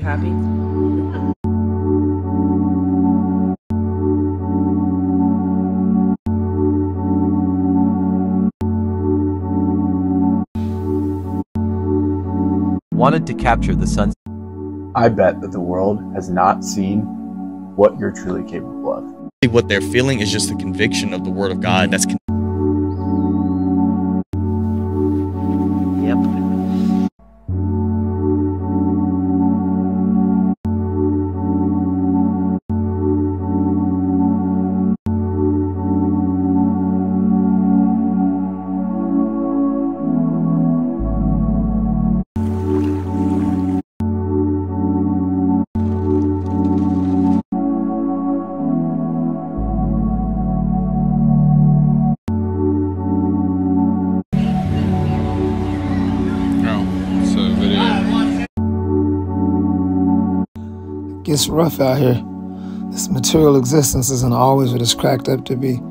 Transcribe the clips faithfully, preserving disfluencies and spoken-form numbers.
happy? Wanted to capture the sun's. I bet that the world has not seen what you're truly capable of. What they're feeling is just the conviction of the Word of God. That's con Yep. Gets rough out here. This material existence isn't always what it's cracked up to be.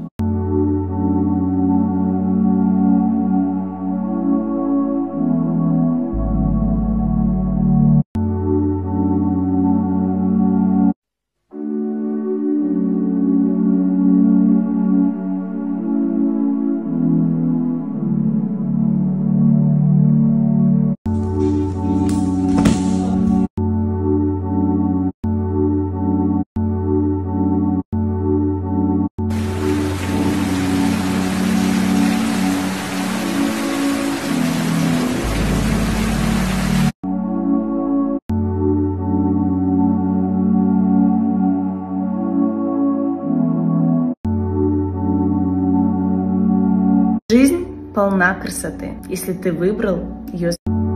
Жизнь полна красоты, если ты выбрал ее.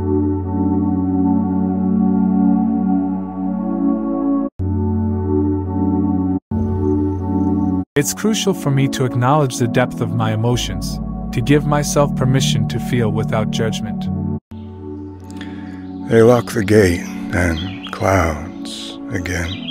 It's crucial for me to acknowledge the depth of my emotions, to give myself permission to feel without judgment. They lock the gate and clouds again.